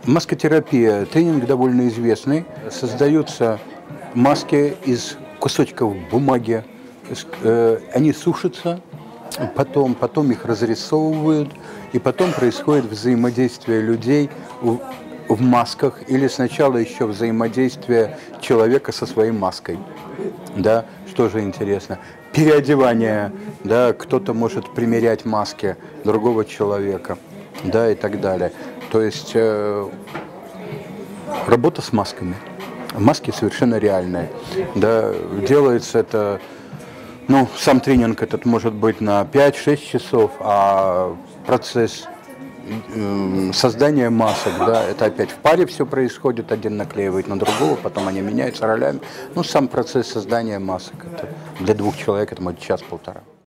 Маскотерапия. Тренинг довольно известный. Создаются маски из кусочков бумаги. Они сушатся, потом их разрисовывают, и потом происходит взаимодействие людей в масках, или сначала еще взаимодействие человека со своей маской. Да, что же интересно. Переодевание, да, кто-то может примерять маски другого человека, да, и так далее. То есть работа с масками. Маски совершенно реальные. Да, делается это, ну, сам тренинг этот может быть на 5-6 часов, а процесс создания масок, да, это опять в паре все происходит, один наклеивает на другого, потом они меняются ролями. Ну, сам процесс создания масок, это для 2 человек это может час-полтора.